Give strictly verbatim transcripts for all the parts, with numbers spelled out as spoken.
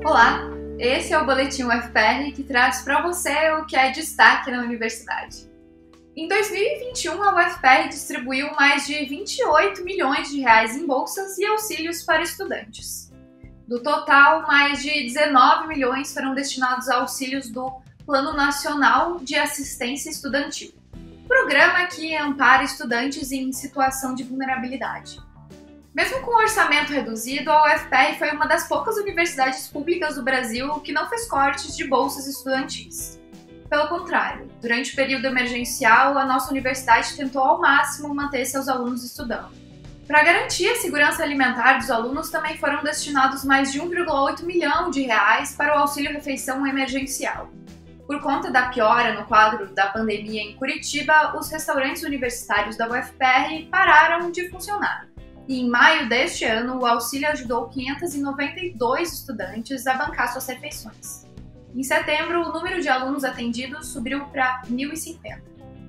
Olá, esse é o Boletim U F P R que traz para você o que é destaque na universidade. Em dois mil e vinte e um, a U F P R distribuiu mais de vinte e oito milhões de reais em bolsas e auxílios para estudantes. Do total, mais de dezenove milhões foram destinados a auxílios do Plano Nacional de Assistência Estudantil, programa que ampara estudantes em situação de vulnerabilidade. Mesmo com o orçamento reduzido, a U F P R foi uma das poucas universidades públicas do Brasil que não fez cortes de bolsas estudantis. Pelo contrário, durante o período emergencial, a nossa universidade tentou ao máximo manter seus alunos estudando. Para garantir a segurança alimentar dos alunos, também foram destinados mais de um vírgula oito milhão de reais para o auxílio-refeição emergencial. Por conta da piora no quadro da pandemia em Curitiba, os restaurantes universitários da U F P R pararam de funcionar. E em maio deste ano, o auxílio ajudou quinhentos e noventa e dois estudantes a bancar suas refeições. Em setembro, o número de alunos atendidos subiu para mil e cinquenta.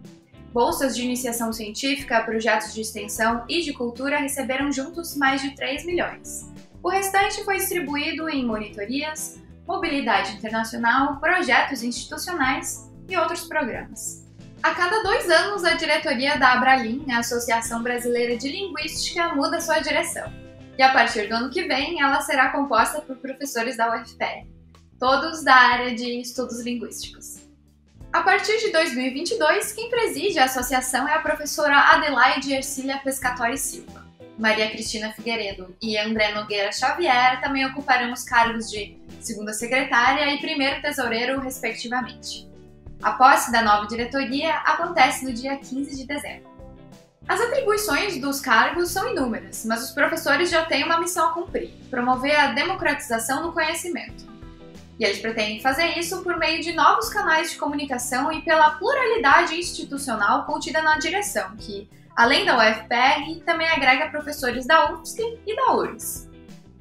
Bolsas de iniciação científica, projetos de extensão e de cultura receberam juntos mais de três milhões. O restante foi distribuído em monitorias, mobilidade internacional, projetos institucionais e outros programas. A cada dois anos, a diretoria da Abralim, a Associação Brasileira de Linguística, muda sua direção. E a partir do ano que vem, ela será composta por professores da U F P R, todos da área de estudos linguísticos. A partir de dois mil e vinte e dois, quem preside a associação é a professora Adelaide Ercília Pescatori Silva. Maria Cristina Figueiredo e André Nogueira Xavier também ocuparão os cargos de segunda secretária e primeiro tesoureiro, respectivamente. A posse da nova diretoria acontece no dia quinze de dezembro. As atribuições dos cargos são inúmeras, mas os professores já têm uma missão a cumprir: promover a democratização do conhecimento. E eles pretendem fazer isso por meio de novos canais de comunicação e pela pluralidade institucional contida na direção, que, além da U F P R, também agrega professores da U F S C e da U R G S.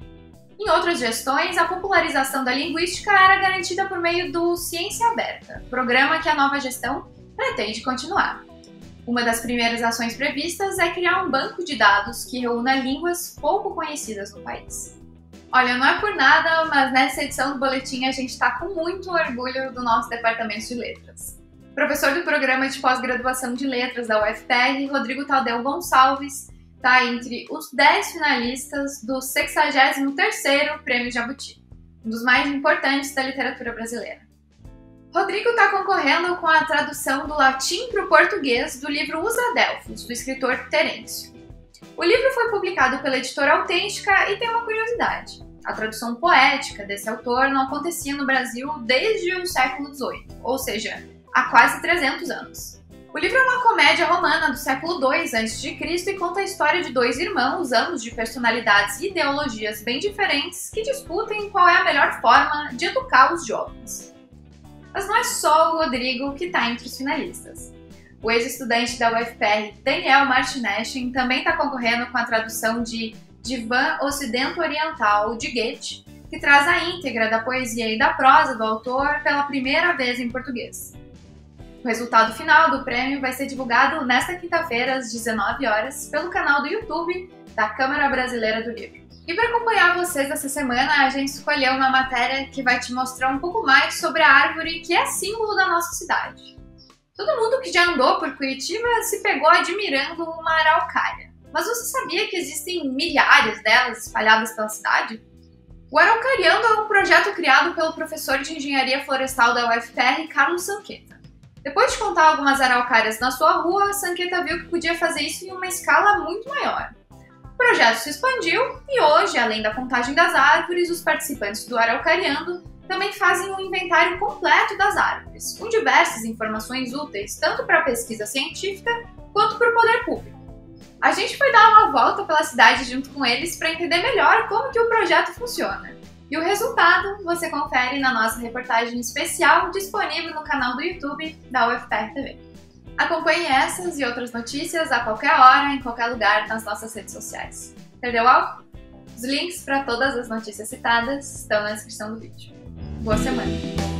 Em outras gestões, a popularização da linguística era garantida por meio do Ciência Aberta, programa que a nova gestão pretende continuar. Uma das primeiras ações previstas é criar um banco de dados que reúna línguas pouco conhecidas no país. Olha, não é por nada, mas nessa edição do Boletim a gente está com muito orgulho do nosso Departamento de Letras. O professor do Programa de Pós-Graduação de Letras da U F P R, Rodrigo Tadeu Gonçalves, está entre os dez finalistas do sexagésimo terceiro Prêmio Jabuti, um dos mais importantes da literatura brasileira. Rodrigo está concorrendo com a tradução do latim para o português do livro Os Adelfos, do escritor Terêncio. O livro foi publicado pela editora Autêntica e tem uma curiosidade. A tradução poética desse autor não acontecia no Brasil desde o século dezoito, ou seja, há quase trezentos anos. O livro é uma comédia romana do século dois antes de Cristo e conta a história de dois irmãos, ambos de personalidades e ideologias bem diferentes, que discutem qual é a melhor forma de educar os jovens. Mas não é só o Rodrigo que está entre os finalistas. O ex-estudante da U F P R, Daniel Martineschen, também está concorrendo com a tradução de Divã Ocidento-Oriental de Goethe, que traz a íntegra da poesia e da prosa do autor pela primeira vez em português. O resultado final do prêmio vai ser divulgado nesta quinta-feira, às dezenove horas, pelo canal do YouTube da Câmara Brasileira do Livro. E para acompanhar vocês essa semana, a gente escolheu uma matéria que vai te mostrar um pouco mais sobre a árvore que é símbolo da nossa cidade. Todo mundo que já andou por Curitiba se pegou admirando uma araucária. Mas você sabia que existem milhares delas espalhadas pela cidade? O Araucariando é um projeto criado pelo professor de Engenharia Florestal da U F P R, Carlos Sanqueta. Depois de contar algumas araucárias na sua rua, Sanqueta viu que podia fazer isso em uma escala muito maior. O projeto se expandiu e hoje, além da contagem das árvores, os participantes do Araucariando também fazem um inventário completo das árvores, com diversas informações úteis tanto para a pesquisa científica quanto para o poder público. A gente foi dar uma volta pela cidade junto com eles para entender melhor como que o projeto funciona. E o resultado você confere na nossa reportagem especial disponível no canal do YouTube da U F P R T V. Acompanhe essas e outras notícias a qualquer hora, em qualquer lugar nas nossas redes sociais. Perdeu algo? Os links para todas as notícias citadas estão na descrição do vídeo. Boa semana!